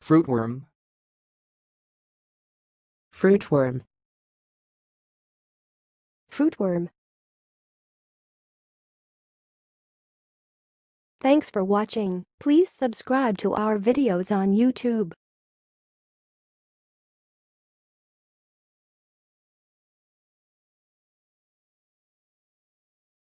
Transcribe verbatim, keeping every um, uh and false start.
Fruitworm. Fruitworm. Fruitworm. Thanks for watching. Please subscribe to our videos on YouTube.